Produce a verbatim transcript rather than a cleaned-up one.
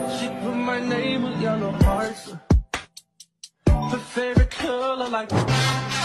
She put my name with yellow hearts. Her favorite color like